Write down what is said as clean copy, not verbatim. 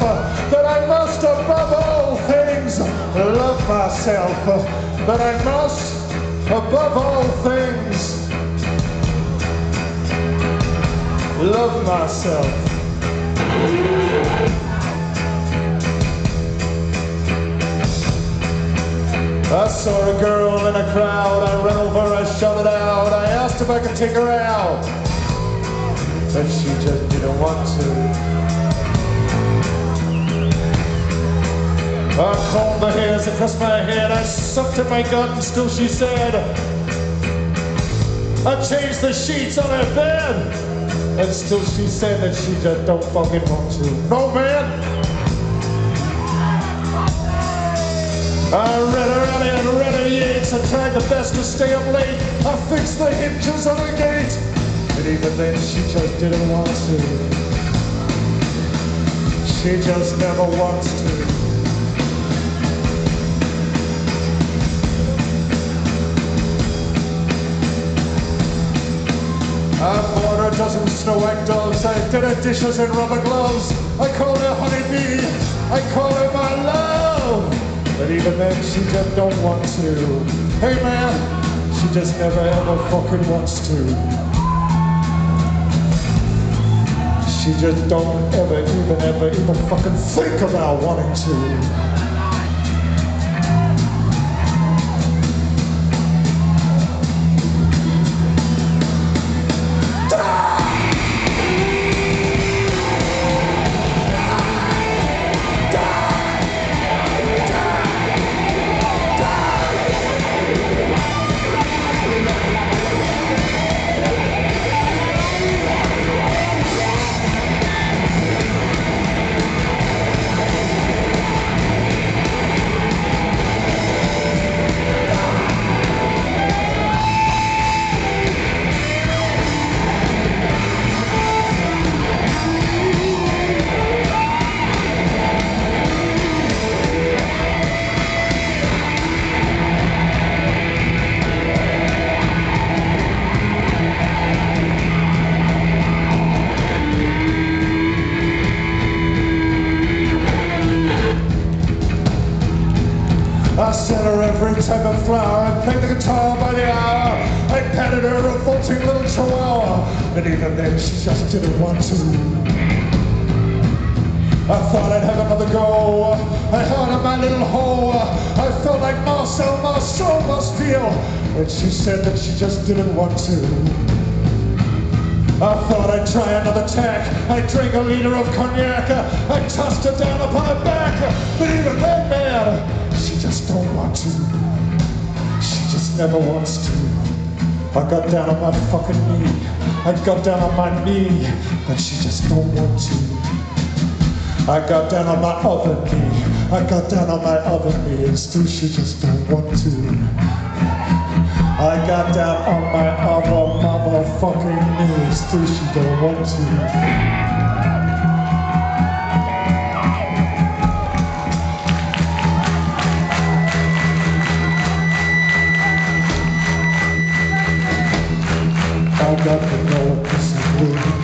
that I must above all things love myself, that I must above all things love myself. I saw a girl in a crowd, I ran over, I shouted out, I asked if I could take her out, but she just didn't want to. I combed the hairs across my head, I sucked at my gut, and still she said, I changed the sheets on her bed, and still she said that she just don't fucking want to. No, man! I read her Ellie and read her Yates, I tried the best to stay up late, I fixed the hinges on the gate, and even then she just didn't want to. She just never wants to. I bought her a dozen snow white dogs, I did her dishes in rubber gloves, I called her honeybee, I called her my love. But even then she just don't want to. Hey man, she just never ever fucking wants to. She just don't ever even fucking think about wanting to. I sent her every type of flower, I played the guitar by the hour, I petted her a 14 little chihuahua, and even then she just didn't want to. I thought I'd have another go, I held up my little hole, I felt like Marcel Marceau must feel, when she said that she just didn't want to. I thought I'd try another tack, I drank a liter of cognac, I tossed her down upon her back, but even then, man, she just don't want to. She just never wants to. I got down on my fucking knee. I got down on my knee, but she just don't want to. I got down on my other knee. I got down on my other knee, and still she just don't want to. I got down on my other motherfucking knee, still she don't want to. I got the no pussy blue.